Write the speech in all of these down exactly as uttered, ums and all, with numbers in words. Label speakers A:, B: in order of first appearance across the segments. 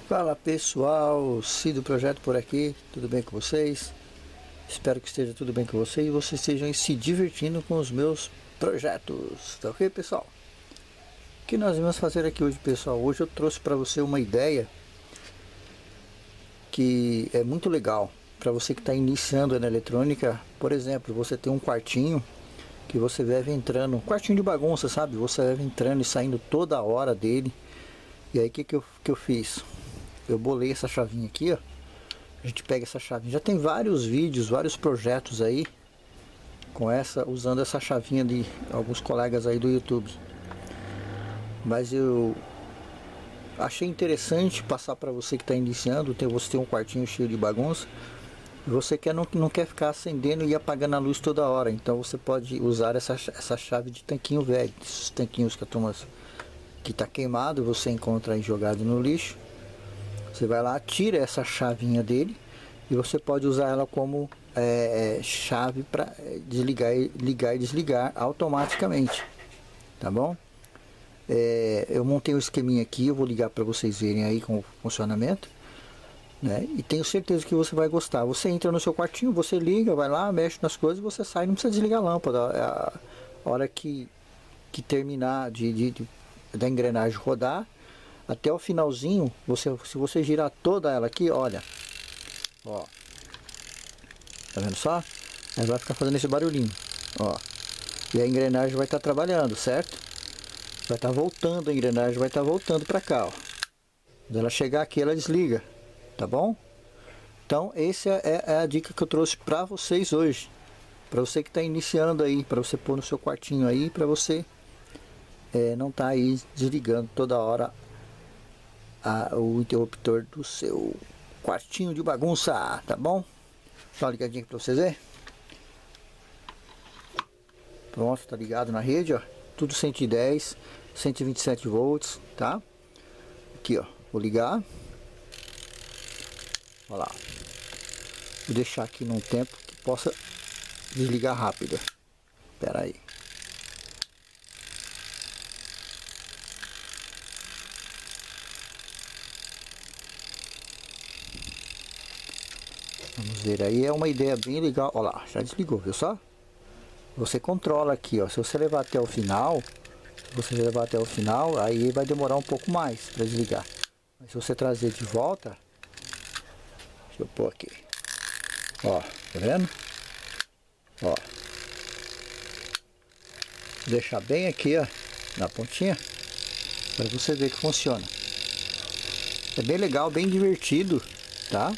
A: Fala pessoal, Cid do Projeto por aqui, tudo bem com vocês? Espero que esteja tudo bem com vocês e vocês estejam se divertindo com os meus projetos, tá ok pessoal? O que nós vamos fazer aqui hoje pessoal? Hoje eu trouxe para você uma ideia que é muito legal para você que está iniciando na eletrônica. Por exemplo, você tem um quartinho que você deve entrando, um quartinho de bagunça, sabe? Você deve entrando e saindo toda hora dele. E aí o que, que, eu, que eu fiz? Eu bolei essa chavinha aqui, ó. A gente pega essa chavinha. Já tem vários vídeos, vários projetos aí com essa, usando essa chavinha de alguns colegas aí do YouTube. Mas eu achei interessante passar para você que está iniciando. Tem, você tem um quartinho cheio de bagunça. E você quer, não, não quer ficar acendendo e apagando a luz toda hora. Então você pode usar essa, essa chave de tanquinho velho. Esses tanquinhos que a turma que está queimado, você encontra aí jogado no lixo. Você vai lá, tira essa chavinha dele e você pode usar ela como é, chave para desligar, ligar e desligar automaticamente, tá bom? É, eu montei um esqueminha aqui, eu vou ligar para vocês verem aí com o funcionamento, né? E tenho certeza que você vai gostar. Você entra no seu quartinho, você liga, vai lá, mexe nas coisas, você sai, não precisa desligar a lâmpada. A, a hora que, que terminar de, de, de, da engrenagem rodar, até o finalzinho, você, se você girar toda ela aqui, olha, ó, tá vendo só? Aí vai ficar fazendo esse barulhinho, ó, e a engrenagem vai estar tá trabalhando, certo? Vai estar tá voltando, a engrenagem vai estar tá voltando para cá, ó. Quando ela chegar aqui, ela desliga, tá bom? Então, essa é, é a dica que eu trouxe para vocês hoje, para você que está iniciando aí, para você pôr no seu quartinho aí, para você é, não tá aí desligando toda hora A, o interruptor do seu quartinho de bagunça, tá bom? Dá uma ligadinha aqui pra vocês verem. Pronto, tá ligado na rede, ó. Tudo cento e dez, cento e vinte e sete volts, tá? Aqui, ó. Vou ligar. Olha lá. Vou deixar aqui num tempo que possa desligar rápido. Espera aí. Vamos ver aí, é uma ideia bem legal. Olha lá, já desligou, viu só? Você controla aqui, ó. Se você levar até o final, se você levar até o final, aí vai demorar um pouco mais para desligar. Mas se você trazer de volta, deixa eu pôr aqui. Ó, tá vendo? Ó. Vou deixar bem aqui, ó, na pontinha, para você ver que funciona. É bem legal, bem divertido, tá?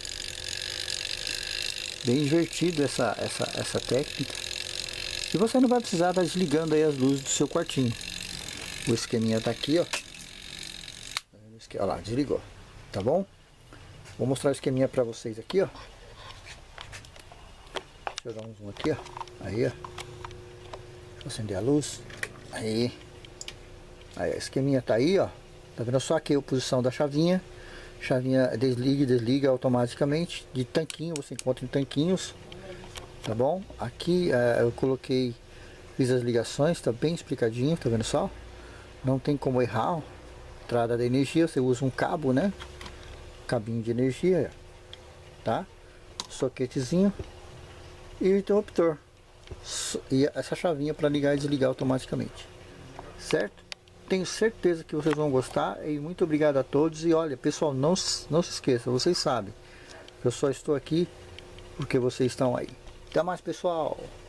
A: Bem divertido essa, essa, essa técnica. E você não vai precisar estar desligando aí as luzes do seu quartinho. O esqueminha tá aqui, ó. Olha lá, desligou. Tá bom? Vou mostrar o esqueminha pra vocês aqui, ó. Deixa eu dar um zoom aqui, ó. Aí, ó. Deixa eu acender a luz. Aí. Aí, o esqueminha tá aí, ó. Tá vendo só aqui a posição da chavinha. Chavinha desliga e desliga automaticamente. De tanquinho, você encontra em tanquinhos, tá bom? Aqui uh, eu coloquei, fiz as ligações, tá bem explicadinho, tá vendo só? Não tem como errar, ó. Entrada da energia, você usa um cabo, né? Cabinho de energia, tá? Soquetezinho e o interruptor. E essa chavinha para ligar e desligar automaticamente, certo? Tenho certeza que vocês vão gostar e muito obrigado a todos. E olha, pessoal, não, não se esqueça, vocês sabem, eu só estou aqui porque vocês estão aí. Até mais, pessoal!